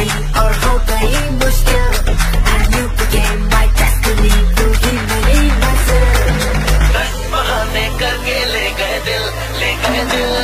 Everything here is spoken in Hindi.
me और हो गई मुश्किल and you became my destiny तू ही मेरी मंजिल बस बहाने करके ले गए दिल